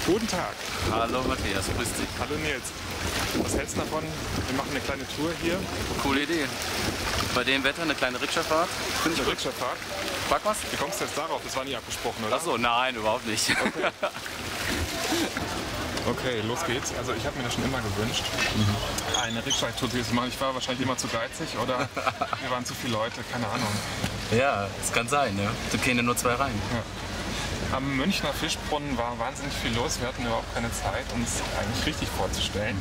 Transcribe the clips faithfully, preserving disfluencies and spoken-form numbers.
Guten Tag. Hallo Matthias, grüß dich. Hallo Nils. Was hältst du davon? Wir machen eine kleine Tour hier. Coole Idee. Bei dem Wetter eine kleine Rikscha-Fahrt. Finde ich eine Rikscha-Fahrt? Frag was? Wie kommst du jetzt darauf? Das war nie abgesprochen, oder? Achso, nein, überhaupt nicht. Okay. Okay, los geht's. Also ich habe mir das schon immer gewünscht, mhm. eine Rikscha-Tour zu machen. Ich war wahrscheinlich immer zu geizig oder wir waren zu viele Leute, keine Ahnung. Ja, das kann sein, ne? Du kennst ja nur zwei rein. Ja. Am Münchner Fischbrunnen war wahnsinnig viel los. Wir hatten überhaupt keine Zeit, uns eigentlich richtig vorzustellen.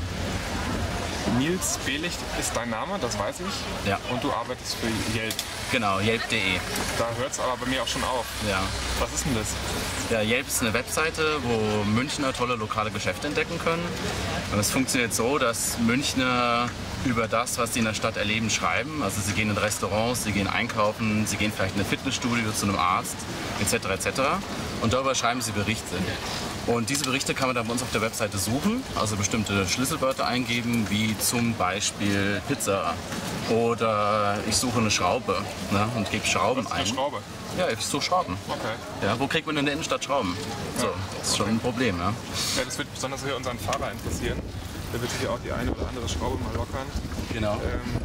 Nils Behlicht ist dein Name, das weiß ich. Ja. Und du arbeitest für Yelp. Genau, Yelp punkt de. Da hört es aber bei mir auch schon auf. Ja. Was ist denn das? Ja, Yelp ist eine Webseite, wo Münchner tolle lokale Geschäfte entdecken können. Und es funktioniert so, dass Münchner über das, was sie in der Stadt erleben, schreiben. Also sie gehen in Restaurants, sie gehen einkaufen, sie gehen vielleicht in ein Fitnessstudio zu einem Arzt, et cetera et cetera. Und darüber schreiben sie Berichte. Und diese Berichte kann man dann bei uns auf der Webseite suchen, also bestimmte Schlüsselwörter eingeben, wie zum Beispiel Pizza oder ich suche eine Schraube, ne, und gebe Schrauben Was ist eine ein. Schraube? Ja, ich suche Schrauben. Okay. Ja, wo kriegt man in der Innenstadt Schrauben? So, das ist schon ein Problem, ja. Ja, das wird besonders hier unseren Fahrer interessieren. Der wird hier auch die eine oder andere Schraube mal lockern. Genau. Ähm,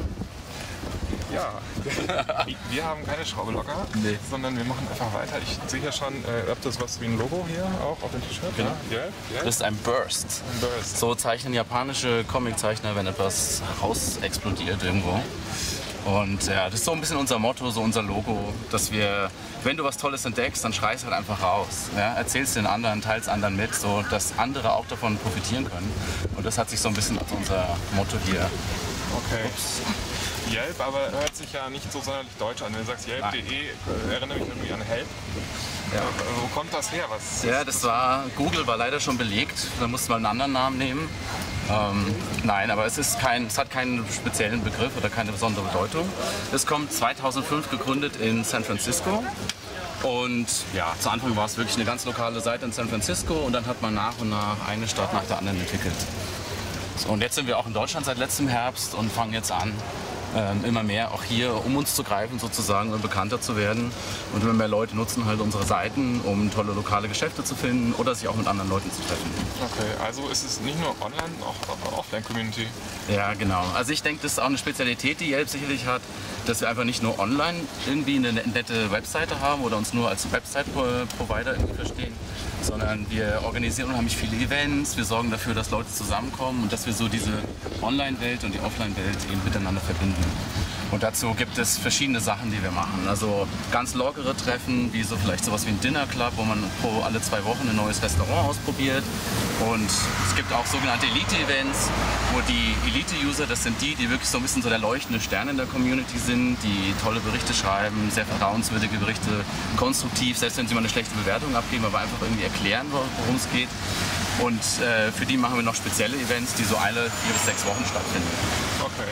ja, wir haben keine Schraube locker, Nee. sondern wir machen einfach weiter. Ich sehe hier schon, äh, habt ihr das was wie ein Logo hier auch auf dem T-Shirt? Genau. Ja? Yeah, yeah. Das ist ein Burst. Ein Burst. So zeichnen japanische Comiczeichner, wenn etwas raus explodiert irgendwo. Und ja, das ist so ein bisschen unser Motto, so unser Logo, dass wir, wenn du was Tolles entdeckst, dann schreist halt einfach raus. Ja? Erzählst den anderen, teilst anderen mit, so dass andere auch davon profitieren können. Und das hat sich so ein bisschen als unser Motto hier. Okay. Yelp, aber hört sich ja nicht so sonderlich deutsch an. Wenn du sagst Yelp punkt de, äh, erinnere mich irgendwie an Help. Ja. Äh, wo kommt das her? Was, Ja, das war, Google war leider schon belegt, da musste man einen anderen Namen nehmen. Ähm, nein, aber es, ist kein, es hat keinen speziellen Begriff oder keine besondere Bedeutung. Es kommt zweitausendfünf gegründet in San Francisco. Und ja, zu Anfang war es wirklich eine ganz lokale Seite in San Francisco und dann hat man nach und nach eine Stadt nach der anderen entwickelt. So, und jetzt sind wir auch in Deutschland seit letztem Herbst und fangen jetzt an, ähm, immer mehr auch hier um uns zu greifen sozusagen und bekannter zu werden. Und immer mehr Leute nutzen halt unsere Seiten, um tolle lokale Geschäfte zu finden oder sich auch mit anderen Leuten zu treffen. Okay, also ist es nicht nur online, auch Offline-Community. Ja, genau. Also ich denke, das ist auch eine Spezialität, die Yelp sicherlich hat, dass wir einfach nicht nur online irgendwie eine nette Webseite haben oder uns nur als Website-Provider irgendwie verstehen, sondern wir organisieren unheimlich viele Events, wir sorgen dafür, dass Leute zusammenkommen und dass wir so diese Online-Welt und die Offline-Welt eben miteinander verbinden. Und dazu gibt es verschiedene Sachen, die wir machen. Also ganz lockere Treffen, wie so vielleicht sowas wie ein Dinner Club, wo man pro alle zwei Wochen ein neues Restaurant ausprobiert. Und es gibt auch sogenannte Elite-Events, wo die Elite-User, das sind die, die wirklich so ein bisschen so der leuchtende Stern in der Community sind, die tolle Berichte schreiben, sehr vertrauenswürdige Berichte, konstruktiv, selbst wenn sie mal eine schlechte Bewertung abgeben, aber einfach irgendwie erklären, worum es geht. Und äh, für die machen wir noch spezielle Events, die so alle vier bis sechs Wochen stattfinden. Okay.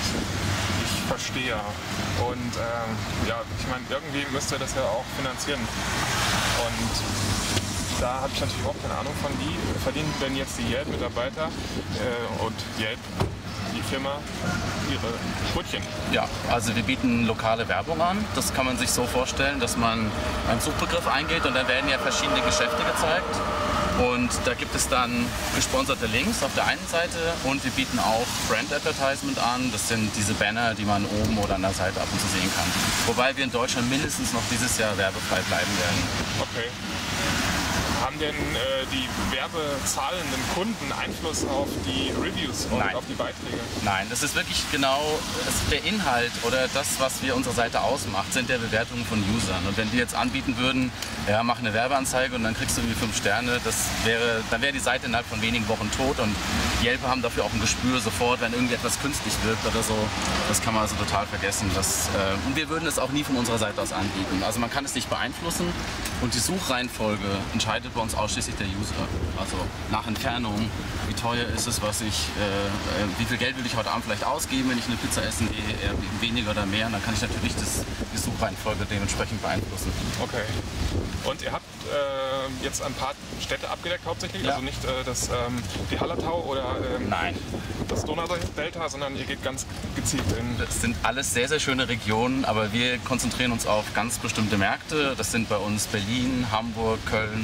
Ich verstehe. Und ähm, ja, ich meine, irgendwie müsst ihr das ja auch finanzieren. Und da habe ich natürlich auch keine Ahnung von, wie verdienen denn jetzt die Yelp-Mitarbeiter äh, und Yelp, die Firma, ihre Brötchen? Ja, also wir bieten lokale Werbung an. Das kann man sich so vorstellen, dass man einen Suchbegriff eingeht und dann werden ja verschiedene Geschäfte gezeigt. Und da gibt es dann gesponserte Links auf der einen Seite und wir bieten auch Brand Advertisement an. Das sind diese Banner, die man oben oder an der Seite ab und zu sehen kann. Wobei wir in Deutschland mindestens noch dieses Jahr werbefrei bleiben werden. Okay. Haben denn äh, die werbezahlenden Kunden Einfluss auf die Reviews und Nein. auf die Beiträge? Nein, das ist wirklich genau das ist der Inhalt oder das, was wir unsere Seite ausmacht, sind der Bewertungen von Usern. Und wenn die jetzt anbieten würden, ja, mach eine Werbeanzeige und dann kriegst du irgendwie fünf Sterne, das wäre, dann wäre die Seite innerhalb von wenigen Wochen tot. Und Yelper haben dafür auch ein Gespür sofort, wenn irgendwie etwas künstlich wirkt oder so. Das kann man also total vergessen. Das, äh, und wir würden es auch nie von unserer Seite aus anbieten. Also man kann es nicht beeinflussen und die Suchreihenfolge entscheidet bei uns ausschließlich der User. Also nach Entfernung, wie teuer ist es, was ich, äh, wie viel Geld will ich heute Abend vielleicht ausgeben, wenn ich eine Pizza essen gehe, eher weniger oder mehr. Und dann kann ich natürlich das, die Suchreihenfolge dementsprechend beeinflussen. Okay. Und ihr habt äh, jetzt ein paar Städte abgedeckt hauptsächlich? Ja. Also nicht äh, das, ähm, die Hallertau oder ähm, Nein. das Donaudelta, sondern ihr geht ganz gezielt in... Das sind alles sehr, sehr schöne Regionen, aber wir konzentrieren uns auf ganz bestimmte Märkte. Das sind bei uns Berlin, Hamburg, Köln, Frankfurt,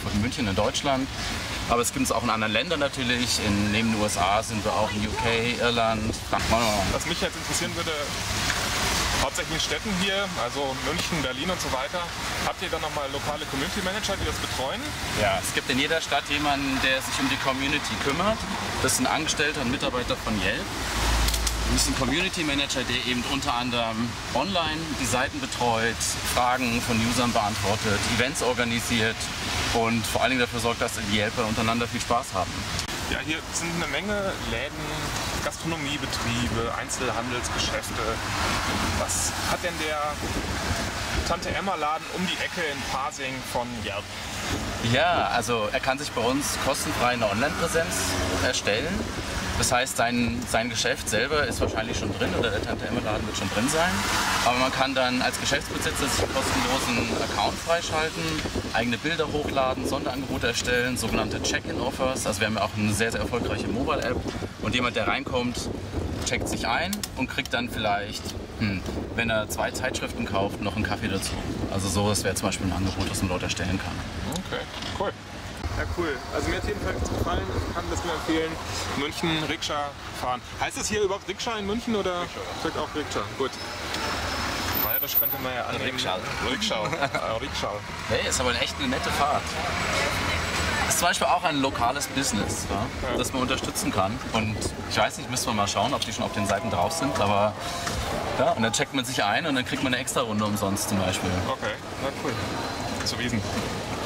Frankfurt und München in Deutschland. Aber es gibt es auch in anderen Ländern natürlich. In, neben den U S A sind wir auch in U K, Irland. Was mich jetzt interessieren würde, hauptsächlich in Städten hier, also München, Berlin und so weiter, habt ihr dann nochmal lokale Community Manager, die das betreuen? Ja, es gibt in jeder Stadt jemanden, der sich um die Community kümmert. Das ist ein Angestellter und Mitarbeiter von Yelp. Das ist ein Community Manager, der eben unter anderem online die Seiten betreut, Fragen von Usern beantwortet, Events organisiert und vor allen Dingen dafür sorgt, dass die Yelper untereinander viel Spaß haben. Ja, hier sind eine Menge Läden, Gastronomiebetriebe, Einzelhandelsgeschäfte. Was hat denn der Tante-Emma-Laden um die Ecke in Pasing von Yelp? Ja, also er kann sich bei uns kostenfrei eine Online-Präsenz erstellen. Das heißt, sein, sein Geschäft selber ist wahrscheinlich schon drin oder der Tante-Emma-Laden wird schon drin sein. Aber man kann dann als Geschäftsbesitzer sich einen kostenlosen Account freischalten, eigene Bilder hochladen, Sonderangebote erstellen, sogenannte Check-in-Offers. Also wir haben ja auch eine sehr, sehr erfolgreiche Mobile-App. Und jemand, der reinkommt, checkt sich ein und kriegt dann vielleicht, hm, wenn er zwei Zeitschriften kauft, noch einen Kaffee dazu. Also sowas wäre zum Beispiel ein Angebot, das man dort erstellen kann. Okay, cool. Ja, cool. Also mir hat jedenfalls gefallen, ich kann das nur empfehlen. München, Rikscha fahren. Heißt das hier überhaupt Rikscha in München oder? Rikscha. Sagt auch Rikscha. Gut. Bayerisch könnte man ja annehmen. Rikscha. Rikscha. äh, Rikscha. Hey, ist aber echt eine nette Fahrt. Ist zum Beispiel auch ein lokales Business, ja, ja. das man unterstützen kann. Und ich weiß nicht, müssen wir mal schauen, ob die schon auf den Seiten drauf sind. Aber ja, und dann checkt man sich ein und dann kriegt man eine extra Runde umsonst zum Beispiel. Okay, na cool. Zu Wiesen.